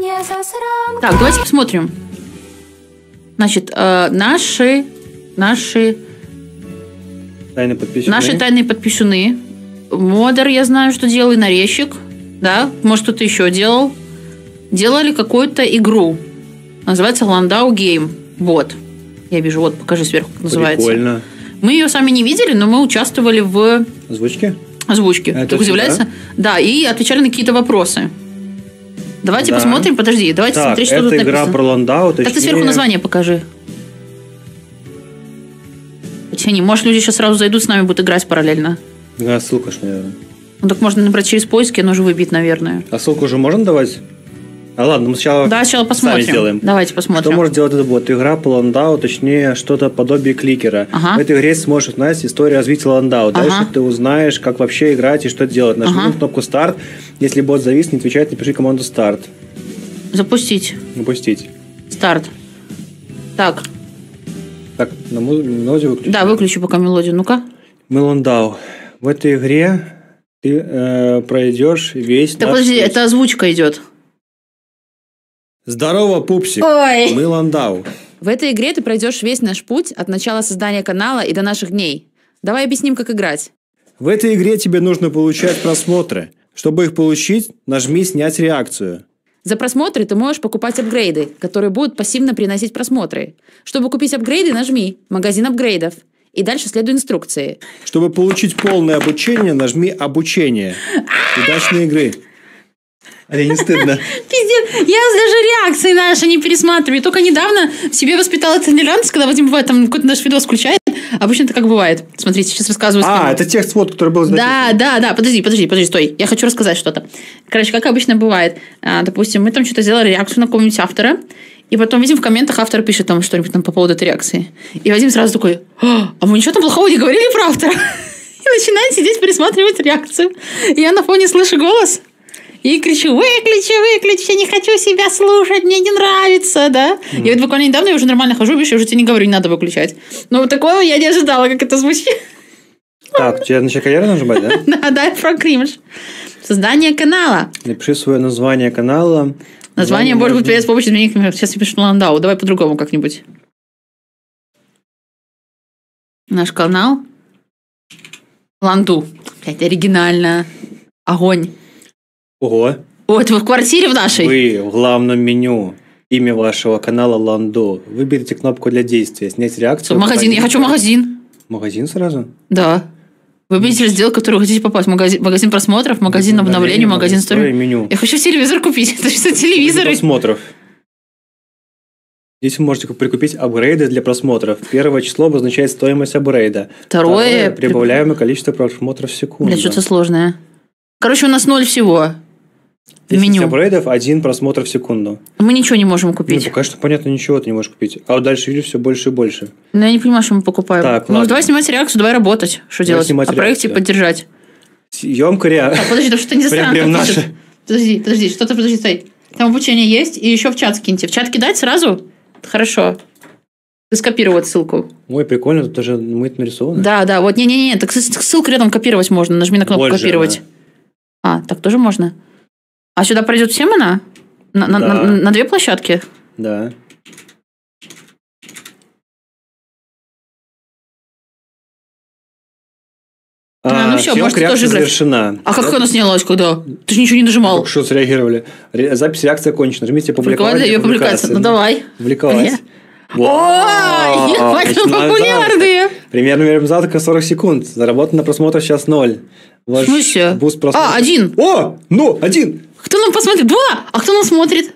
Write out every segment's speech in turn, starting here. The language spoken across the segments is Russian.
Так, давайте посмотрим. Значит, наши тайные подписчуны. Модер, я знаю, что делал, и нарезчик. Да, может, кто-то еще делал. Делали какую-то игру. Называется Landau Game. Вот. Я вижу, вот, покажи сверху, как называется. Прикольно. Мы ее сами не видели, но мы участвовали в... Озвучке. Это Только заявляется. Да, и отвечали на какие-то вопросы. Давайте посмотрим. Подожди, давайте смотреть, что тут написано. Это игра про Landau. Так ты сверху название покажи. Потяни. Может, люди сейчас сразу зайдут, с нами будут играть параллельно. Да, ссылка ж, наверное. Ну, так можно набрать через поиски, оно же выбит, наверное. А ссылку уже можно давать? А ладно, мы сначала посмотрим. сами сделаем. Давайте посмотрим. Что может делать этот бот? Игра по Landau, точнее, что-то подобие кликера. В этой игре сможешь узнать историю развития Landau. Дальше ты узнаешь, как вообще играть и что делать. Нажми на кнопку «Старт». Если бот завис, не отвечает, напиши команду «Старт». Запустить. Старт. Так, на мелодию выключи. Да, выключи пока мелодию. Ну-ка. Landau. В этой игре ты пройдешь весь... Так, подожди, это озвучка идет. Здорово, пупсик. Ой. Мы Landau. В этой игре ты пройдешь весь наш путь от начала создания канала и до наших дней. Давай объясним, как играть. В этой игре тебе нужно получать просмотры. Чтобы их получить, нажми «Снять реакцию». За просмотры ты можешь покупать апгрейды, которые будут пассивно приносить просмотры. Чтобы купить апгрейды, нажми «Магазин апгрейдов». И дальше следуй инструкции. Чтобы получить полное обучение, нажми «Обучение». Удачной игры. Але не стыдно. Пиздец, я даже реакции наши не пересматриваю. Только недавно в себе воспитала толерантность, когда Вадим бывает, там какой-то наш видос включает. Обычно это как бывает. Смотрите, сейчас рассказываю. Это текст, вот, который был записан. Да. Подожди, стой. Я хочу рассказать что-то. Короче, как обычно бывает. Допустим, мы там что-то сделали реакцию на какого-нибудь автора, и потом видим в комментах, автор пишет там что-нибудь там по поводу этой реакции. И Вадим сразу такой: а мы ничего там плохого не говорили про автора? И начинает сидеть пересматривать реакцию. И я на фоне слышу голос и кричу: выключи, я не хочу себя слушать, мне не нравится, да? И вот буквально недавно я уже нормально хожу, видишь, я уже тебе не говорю, не надо выключать. Но вот такого я не ожидала, как это звучит. Так, тебе на карьеру нажимать, да? Да, про кринж. Создание канала. Напиши свое название канала. Название может быть принято с помощью изменений. Сейчас я пишу Landau. Давай по-другому как-нибудь. Наш канал. Ланду. Блядь, оригинально. Огонь. Ого. Вот вы в квартире в нашей. Вы в главном меню. Имя вашего канала Landau. Выберите кнопку для действия. Снять реакцию. Магазин. Я хочу магазин. Магазин сразу? Да. Выберите раздел, в который вы хотите попасть. Магазин просмотров, магазин обновлений, магазин истории. Меню. Я хочу телевизор купить. Это что, телевизоры? Просмотров. Здесь вы можете прикупить апгрейды для просмотров. Первое число обозначает стоимость апгрейда. Второе прибавляемое количество просмотров в секунду. Бля, что-то сложное. Короче, у нас 0 всего. 10 апгрейдов, 1 просмотр в секунду. Мы ничего не можем купить. Пока что, понятно, ничего ты не можешь купить. А вот дальше видишь все больше и больше. Ну, я не понимаю, что мы покупаем. Так, ладно. Давай снимать реакцию, давай работать. Что делать? Проекте поддержать. Съемка реакции. Подожди, что не засранка прям наша. Подожди, что-то, стой. Там обучение есть, и еще в чат скиньте. В чат кидать сразу? Хорошо. Ты скопировать ссылку. Ой, прикольно, тут даже мы нарисованы. Да, вот, не, так ссылку рядом копировать можно. Нажми на кнопку «Копировать». Так тоже можно? А сюда пройдет всем она? На 2 площадки? Да. Ну все, можете тоже играть. Завершена. А как она снялась, когда? Ты же ничего не нажимал. Только что среагировали. Запись реакции окончена. Нажмите «Публиковать». Ее публикация. Ну давай. Публиковать. Ой, популярные. Примерно время завтрака 40 секунд. Заработано просмотр сейчас 0. В смысле? 1. О, 1. Кто нам посмотрит? 2. А кто нам смотрит?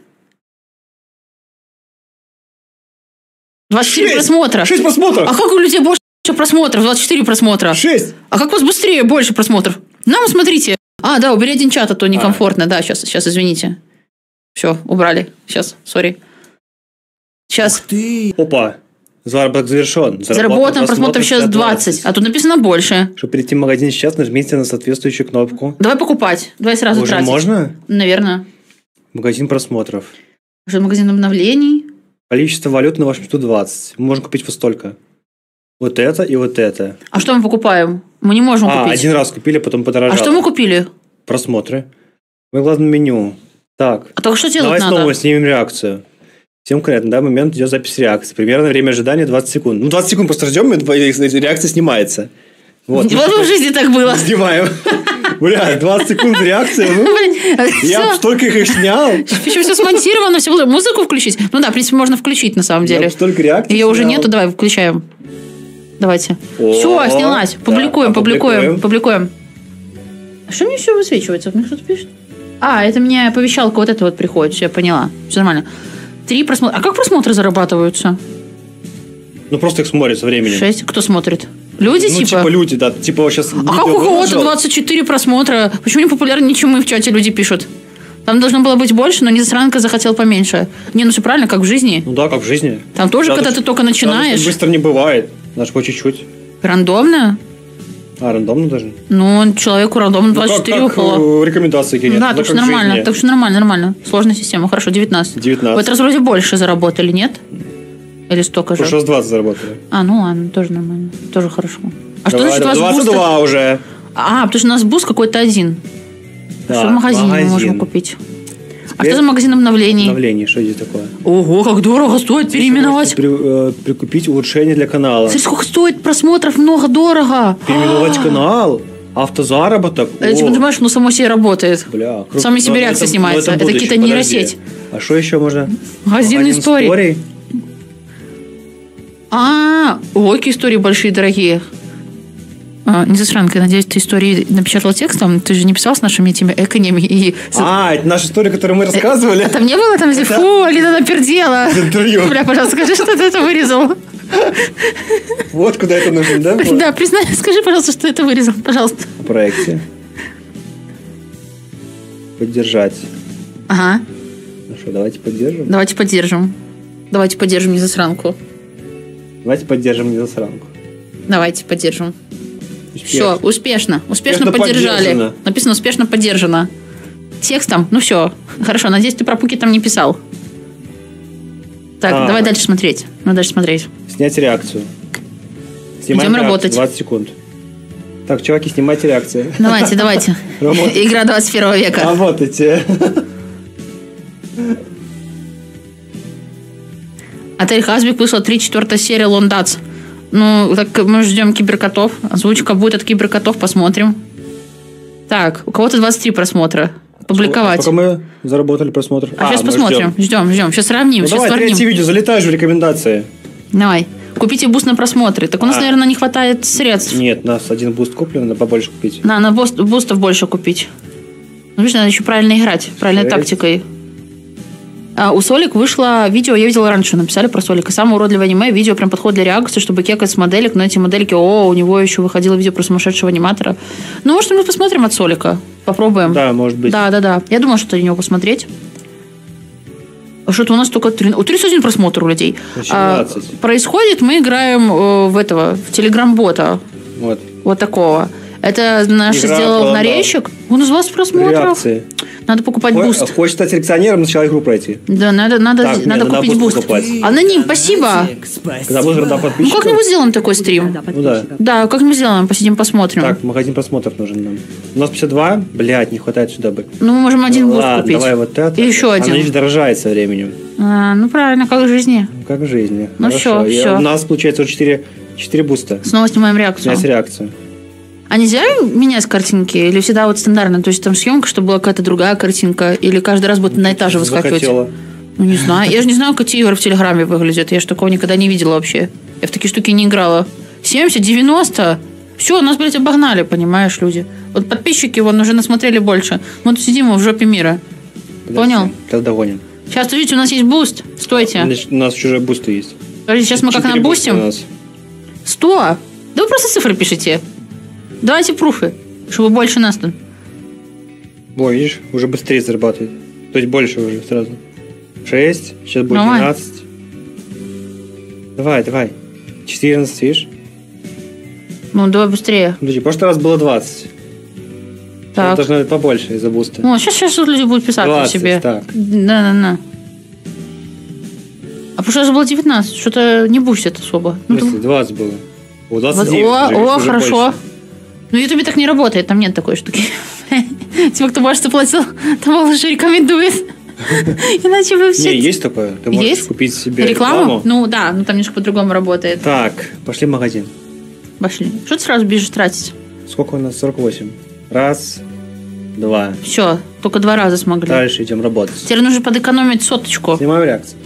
24 просмотра. 6 просмотров. А как у людей больше просмотров? 24 просмотра. 6. А как у вас быстрее больше просмотров? Нам смотрите. Да, убери один чат, а то некомфортно. Да, сейчас, извините. Все, убрали. Сейчас, сори. Сейчас. Ух ты. Опа. Заработок завершен. Заработан просмотров сейчас 20. А тут написано больше. Чтобы перейти в магазин сейчас, нажмите на соответствующую кнопку. Давай покупать. Давай сразу уже тратить. Можно? Наверное. Магазин просмотров. Уже магазин обновлений. Количество валют на вашем счету 20. Мы можем купить вот столько. Вот это и вот это. А что мы покупаем? Мы не можем купить. Один раз купили, потом подорожало. А что мы купили? Просмотры. Мы в главном меню. Так. А только что делать давай надо? Давай снова снимем реакцию. Всем конкретно, да, момент идет запись реакции. Примерно время ожидания 20 секунд. Ну, 20 секунд просто ждем, и реакция снимается. Вот в жизни так было. Снимаем. Бля, 20 секунд реакция. Я столько их снял. Еще все смонтировано, все было. Музыку включить? Ну да, в принципе, можно включить на самом деле. Столько реакций. Ее уже нету, давай включаем. Давайте. Все, снялась. Публикуем. А что мне все высвечивается? Мне кто-то пишет? Это мне оповещалка вот это вот приходит. Все, я поняла. Все нормально. 3 просмотра. А как просмотры зарабатываются? Ну, просто их смотрят со временем. 6. Кто смотрит? Люди, ну, типа люди, да. Типа сейчас... А как у кого-то 24 просмотра? Почему не популярны, ничего в чате люди пишут? Там должно было быть больше, но Незасранка захотел поменьше. Не, ну все правильно, как в жизни. Ну да, как в жизни. Там тоже, когда ты только начинаешь... Быстро не бывает. Даже по чуть-чуть. Рандомно? Рандомно даже? Ну, человеку рандомно 24 около. Рекомендации какие-то. Да, так что нормально. Так что нормально. Сложная система. Хорошо, 19. В этот раз вроде больше заработали, нет? Или столько же? Потому что с 20 заработали. Ну ладно, тоже нормально. Тоже хорошо. А давай, что значит у вас 22 буст? Уже. Потому что у нас буст какой-то один. Да, что в магазине мы можем купить? Теперь а что за магазин обновлений? Обновлений, что здесь такое? Ого, как дорого стоит переименовать. Прикупить улучшение для канала. Смотри, сколько стоит просмотров, много дорого. Переименовать канал. Автозаработок. Ты понимаешь, само себе работает. Бля, сами себе реакция снимается. Это какие-то нейросеть. А что еще можно? Магазин историй. Ой, какие истории большие, дорогие. Незасранка, надеюсь, ты истории напечатала текстом. Ты же не писал с нашими этими эконями и... это наша история, которую мы рассказывали. А там не было там, фу, Алина напердела. Бля, пожалуйста, скажи, что ты это вырезал. Вот куда это нужно, да? Да, признай, скажи, пожалуйста, что это вырезал, пожалуйста. В проекте. Поддержать. Ага. Ну что, давайте поддержим? Давайте поддержим Незасранку. Давайте поддержим Незасранку. Давайте поддержим. Все, успешно поддержали. Написано успешно поддержано. Текстом, ну все. Хорошо, надеюсь, ты про пуки там не писал. Так, давай дальше смотреть. Снять реакцию. Идем работать. 20 секунд. Так, чуваки, снимайте реакции. Давайте. Игра 21 века. Работайте. Отель Хазбик вышла 3/4 серия Лондац. Ну, так мы ждем киберкотов. Озвучка будет от киберкотов, посмотрим. Так, у кого-то 23 просмотра. Публиковать. Пока мы заработали просмотр. Сейчас посмотрим. Ждем. Сейчас сравним. Ну, давай, третье видео, залетаешь в рекомендации. Давай. Купите буст на просмотры. Так у нас, наверное, не хватает средств. Нет, у нас один буст куплен, надо побольше купить. На бустов больше купить. Ну, видишь, надо еще правильно играть, правильной тактикой. У Солик вышло видео, я видела раньше, написали про Солика. Самое уродливое аниме, видео прям подходит для реакции, чтобы кекать с моделек, но эти модельки, у него еще выходило видео про сумасшедшего аниматора. Ну, может, мы посмотрим от Солика, попробуем. Да, может быть. Да. Я думаю, что-то на него посмотреть. Что-то у нас только 31 просмотр у людей. 18. Происходит, мы играем в телеграм-бота. Вот такого. Это наш сделал нарезчик. Он из вас просмотров. Реакции. Надо покупать буст. Хочешь стать селекционером, сначала игру пройти. Да, надо купить буст. Аноним, спасибо. Когда будешь родом подписчиков. Как-нибудь сделаем такой стрим. Ну да. Да, как-нибудь сделаем, посидим, посмотрим. Так, магазин просмотров нужен нам. У нас 52, не хватает сюда бы. Ну, мы можем один буст купить. Давай вот это. И еще один. Она лишь дорожает со временем. Ну, правильно, как в жизни. Как в жизни. Ну, все. У нас получается уже 4 буста. Снова снимаем реакцию. Снять реакцию. А нельзя менять картинки? Или всегда вот стандартно? То есть там съемка, чтобы была какая-то другая картинка? Или каждый раз будет на этаже выскакивать? Захотела. Ну, не знаю. Я же не знаю, как эти игры в Телеграме выглядят. Я же такого никогда не видела вообще. Я в такие штуки не играла. 70, 90. Все, нас, блядь, обогнали, понимаешь, люди. Вот подписчики вон уже насмотрели больше. Мы тут сидим в жопе мира. Понял? Сейчас догоним. Сейчас, видите, у нас есть буст. Стойте. У нас уже бусты есть. Подождите, сейчас мы как набустим. 100. Да вы просто цифры пишите. Давайте пруфы, чтобы больше нас тут. Ой, видишь, уже быстрее зарабатывает. То есть больше уже сразу. 6, сейчас будет 12. Давай. 14, видишь? Ну, давай быстрее. Подожди, в прошлый раз было 20. Так. Должно быть побольше из-за буста. Ну, сейчас люди будут писать 20, себе. Так. Да. А в прошлый раз было 19. Что-то не бустит особо. Ну, 20 было. 29. Хорошо. Ну, в Ютубе так не работает, там нет такой штуки. Типа, кто больше заплатил, того лучше рекомендует. Иначе вы все... Не, есть такое. Ты можешь купить себе рекламу. Ну да, но там немножко по-другому работает. Так, пошли в магазин. Пошли. Что ты сразу бежишь тратить? Сколько у нас? 48. Раз, два. Все, только 2 раза смогли. Дальше идем работать. Теперь нужно подэкономить 100. Снимаем реакцию.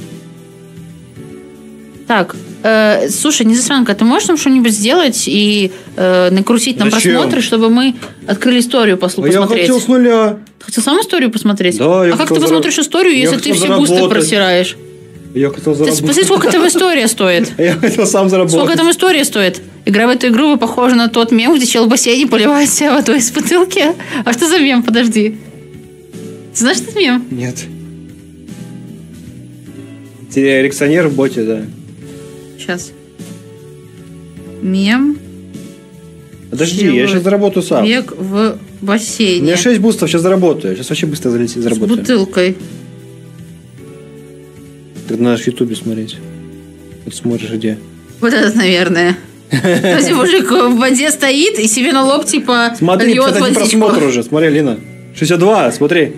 Так, слушай, Незасранка, ты можешь нам что-нибудь сделать и накрутить нам просмотры, чтобы мы открыли историю посмотреть? Я хотел с нуля. Ты хотел сам историю посмотреть? Да, я А как ты посмотришь историю, если ты все бусты просираешь? Я хотел заработать. Посмотри, сколько там история стоит. Я хотел сам заработать. Сколько там история стоит? Игра в эту игру похожа на тот мем, где чел в бассейне поливает себя водой из бутылки. А что за мем? Подожди. Ты знаешь этот мем? Нет. Реакционер в боте, да. Сейчас. Мем. Подожди, я сейчас заработаю сам. Бег в бассейне. У меня 6 бустов, сейчас заработаю. Сейчас вообще быстро заработаю. С бутылкой. Ты надо в Ютубе смотреть. Ты смотришь где? Вот этот, наверное. То есть мужик в воде стоит и себе на лоб типа смотри, льет кстати, просмотр уже. Смотри, Лина. 62, смотри.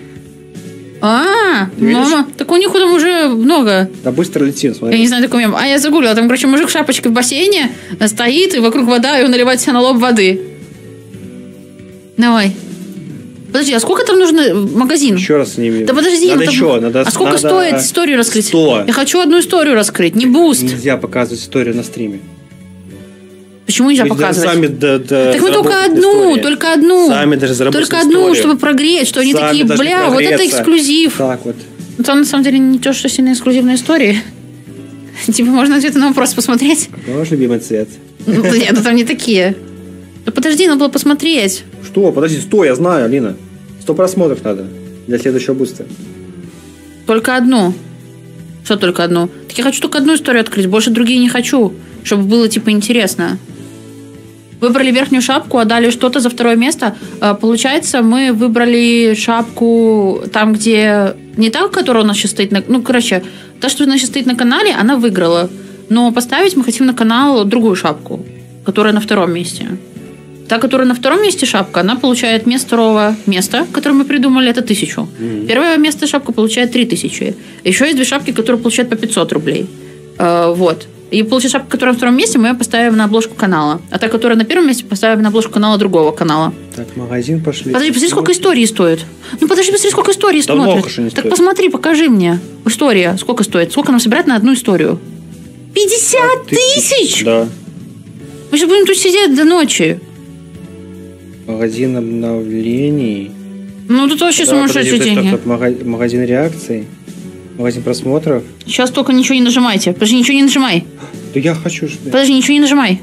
Мама. Так у них там уже много. Да быстро летим, смотри. Я не знаю такой мем. Я загуглила. Там, короче, мужик в шапочке в бассейне стоит, и вокруг вода, и он наливает себе на лоб воды. Давай. Подожди, а сколько там нужно магазин? Еще раз с ними. Да подожди. Надо еще. Надо, сколько стоит историю раскрыть? 100. Я хочу одну историю раскрыть, не буст. Нельзя показывать историю на стриме. Почему нельзя показывать? Сами так мы только одну. Сами даже заработать только одну, историю. чтобы прогреть, что они сами такие, бля, вот это эксклюзив. Так вот. Это на самом деле не то, что сильно эксклюзивная история. Типа можно ответы на вопрос посмотреть. Какой ваш любимый цвет? Нет, там не такие. Да подожди, надо было посмотреть. Что? Подожди, 100, я знаю, Алина. 100 просмотров надо для следующего буста. Только одну. Что только одну? Так я хочу только одну историю открыть, больше другие не хочу. Чтобы было типа интересно. Выбрали верхнюю шапку, отдали что-то за 2 место. Получается, мы выбрали шапку там, где... Не та, которая у нас сейчас стоит на... Ну, короче, та, что у нас сейчас стоит на канале, она выиграла. Но поставить мы хотим на канал другую шапку, которая на 2 месте. Та, которая на 2 месте шапка, она получает вместо 2 места, которое мы придумали, это 1000. Первое место шапка получает 3000. Еще есть 2 шапки, которые получают по 500 рублей. Вот. И получается, шапка, которая на 2 месте, мы ее поставим на обложку канала. А та, которая на 1 месте, поставим на обложку канала другого канала. Так, в магазин пошли. Подожди, посмотри, сколько историй стоит. Ну, подожди, посмотри, сколько историй смотрит. Так посмотри, покажи мне. История сколько стоит? Сколько нам собирать на одну историю? 50 тысяч? Да. Мы сейчас будем тут сидеть до ночи. Магазин обновлений. Ну, тут вообще сумасшедшие деньги. Магазин реакций. Магазин просмотров. Сейчас только ничего не нажимайте. Подожди, ничего не нажимай. Да я хочу. Подожди, ничего не нажимай.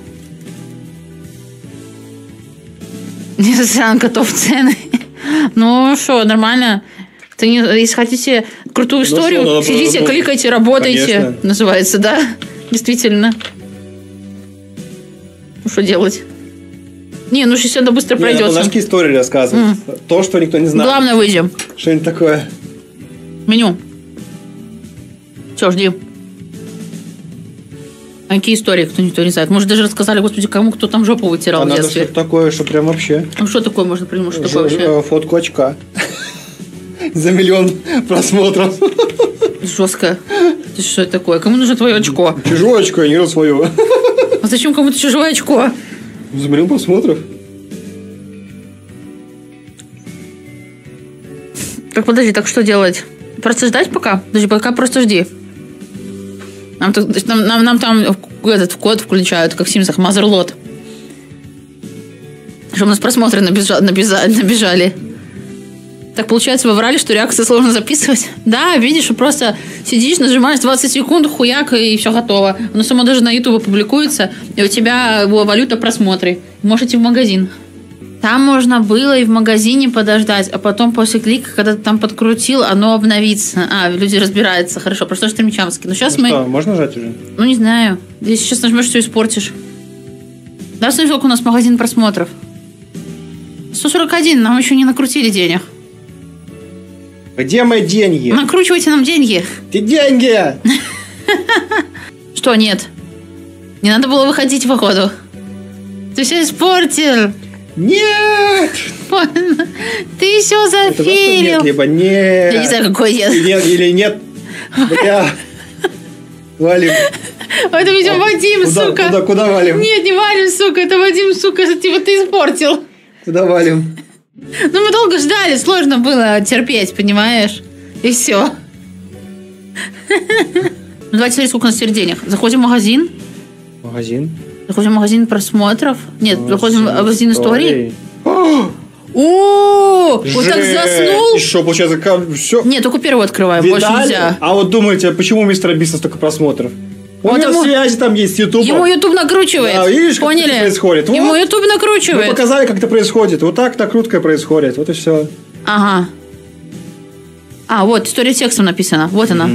Незасранка, топ цены. Ну что, нормально. Если хотите крутую историю, сидите, кликайте, работайте. Конечно. Называется, да? Действительно. Ну что делать? Не, ну сейчас это быстро пройдется. Надо нашки истории рассказывать. То, что никто не знает. Главное, выйдем. Что-нибудь такое. Меню. Все, жди. А какие истории, кто никто не знает? Может, даже рассказали, господи, кому кто там жопу вытирал в детстве. Надо что-то такое, что прям вообще. Ну, что такое можно придумать? Что такое вообще? Фотку очка. За 1 000 000 просмотров. Жестко. Ты что это такое? Кому нужно твое очко? Чужое очко, я не раз свое. А зачем кому-то чужое очко? За 1 000 000 просмотров. Так, подожди, так что делать? Просто ждать пока? Подожди, пока просто жди. Нам там этот код включают, как в Симсах, Мазерлот. Чтобы у нас просмотры набежали. Так, получается, вы врали, что реакции сложно записывать? Да, видишь, просто сидишь, нажимаешь 20 секунд, хуяк, и все готово. Оно само даже на YouTube публикуется, и у тебя валюта просмотры. Можете в магазин. Там можно было и в магазине подождать, а потом после клика, когда ты там подкрутил, оно обновится. Люди разбираются. Хорошо, просто стримчамски. Но сейчас что, можно нажать уже? Ну, не знаю. Если сейчас нажмешь, все испортишь. Да, смотри, сколько у нас магазин просмотров. 141, нам еще не накрутили денег. Где мои деньги? Накручивайте нам деньги. Ты деньги! Что, нет? Не надо было выходить, походу. Ты все испортил. Нет! Ты все Это просто зафейлил. нет, либо нет. Я не знаю, какой нет. Или нет. Бля. Валим. Это, видимо, Вадим, сука. Куда валим? Нет, не Вадим, сука. Это Вадим, сука, типа ты испортил. Куда валим? Ну, мы долго ждали, сложно было терпеть, понимаешь? И все. Ну, давайте смотреть, сколько у нас теперь денег. Заходим в магазин. Магазин? Заходим в магазин просмотров. Нет, заходим в магазин историй. О, вот так заснул. И что, получается, все? Нет, только первую открываем, больше нельзя. А вот думаете, почему у мистера Биста столько просмотров? У Вот него ему- связи там есть с Ютубом. Ему YouTube накручивает. Да, видишь, как это Поняли? происходит? Ему Вот. YouTube Мы накручивает. показали, как это происходит. Вот так накрутка происходит. Вот и все. Ага. А, вот, история текстом написана. Вот она.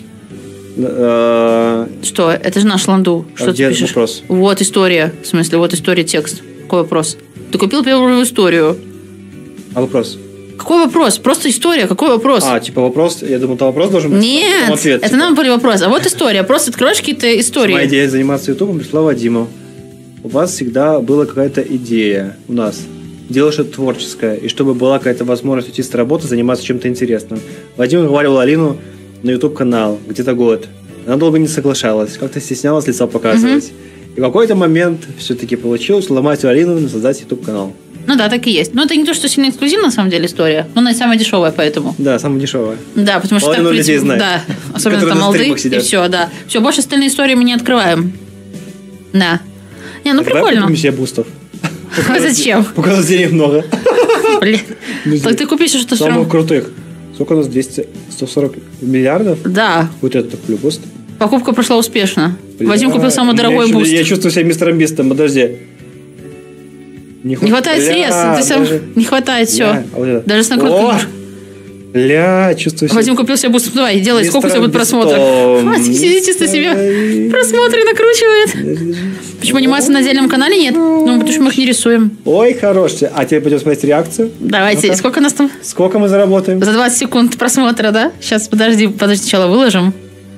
Что? Это же наш ланду. Что ты где пишешь? вопрос? Вот история. В смысле, вот история текст. Какой вопрос? Ты купил первую историю. А вопрос? Какой вопрос? Просто история. Какой вопрос? А, типа вопрос. Я думал, там вопрос должен быть. Нет, потом ответ, это типа. нам были вопрос. А вот история. Просто открываешь какие-то Моя истории. идея заниматься Ютубом пришла Вадиму. У вас всегда была какая-то идея у нас. Делать что-то творческое. И чтобы была какая-то возможность уйти с работы, заниматься чем-то интересным. Вадим уговаривал Алину на YouTube-канал где-то год. Она долго не соглашалась. Как-то стеснялась лица показывать. И в какой-то момент все-таки получилось ломать Алину и создать YouTube-канал. Ну да, так и есть. Но это не то, что сильно эксклюзивная, на самом деле, история. Но она и самая дешевая, поэтому. Да, самое дешевое. Да, потому что Половину так, в принципе, людей знает. да, особенно Которые там на молодые, стримах и сидят. все, да. Все, больше остальные истории мы не открываем. Да. Не, ну Давай прикольно. купим себе бустов. А зачем? Показать денег много. Блин. Так ты купишь что-то все Самых равно. крутых. Сколько у нас? 140 миллиардов? Да. Вот это куплю буст. Покупка прошла успешно. Бля, Вадим купил самый дорогой буст. Я чувствую себя мистером Бистом, подожди. Не хватает средств. Ты сам... Не хватает все. Даже с накруткой. Бля, чувствую себя. Вадим купил себе буст. Давай, делай. Сколько у тебя будет просмотров? Вадим сидит чисто себе просмотры накручивает. Почему анимации на отдельном канале нет? Ну, потому что мы их не рисуем. Ой, хороший. А теперь пойдем смотреть реакцию. Давайте. Ну-ка. Сколько у нас там? Сколько мы заработаем? За 20 секунд просмотра, да? Сейчас, подожди, сначала выложим.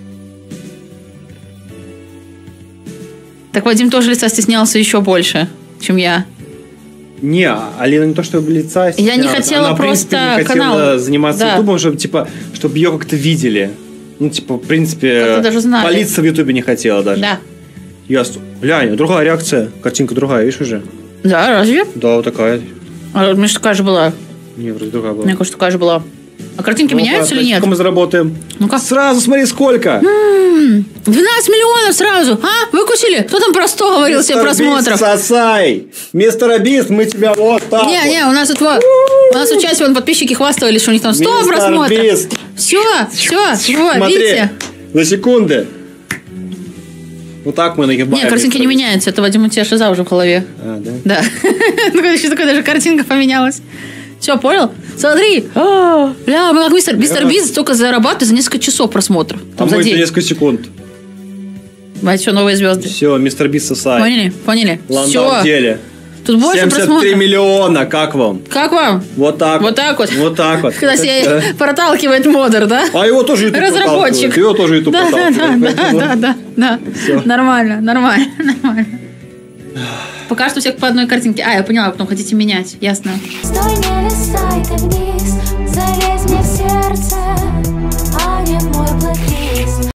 Так Вадим тоже лица стеснялся еще больше, чем я. Не, Алина не то, чтобы лица Я не стеснялась. хотела Она, в принципе, просто не хотела канал. заниматься Да. ютубом, чтобы, типа, чтобы ее как-то видели. Ну, типа, в принципе, Как-то даже знали. палиться в ютубе не хотела даже. Да. Ясно. Глянь, другая реакция. Картинка другая, видишь уже? Да, разве? Да, вот такая. А, у меня же такая же была. Не, вроде другая была. Мне кажется, такая же была. А картинки Ну-ка, меняются или нет? Сколько мы заработаем? Ну-ка. Сразу смотри, сколько. 12 миллионов сразу. А? Выкусили? Кто там про 100 говорил себе просмотров? Бист, сосай. Мистер Бист, мы тебя вот так Не, у нас тут вот. У нас в чате вон подписчики хвастались, что у них там 100 Мистер просмотров. Бист. Все, вот, Смотри, видите? за секунды. Вот так мы нагибаем. Не, картинки не Мистер Бист. меняются. Это, Вадим, у тебя шиза уже в голове. А, да? Да. Ну, еще такая даже картинка поменялась. Все, понял? Смотри. Бля, мы как мистер Бист только зарабатывает за несколько часов просмотров. Там А за мы день. несколько секунд. Мать, все, новые звезды. Все, мистер Бист сосай. Поняли? Ланда в Все. деле. Тут больше 73 просмотров. миллиона, как вам? Как вам? Вот так Вот так вот? Вот так вот. Когда себя проталкивает модер, да? А его тоже YouTube Разработчик. проталкивает. Его тоже YouTube Да. проталкивает. Всё. Нормально. Пока что у всех по одной картинке. А, я поняла, потом хотите менять. Ясно. Стой, не листай ты вниз, залезь мне в сердце, а не в мой блэк-лист.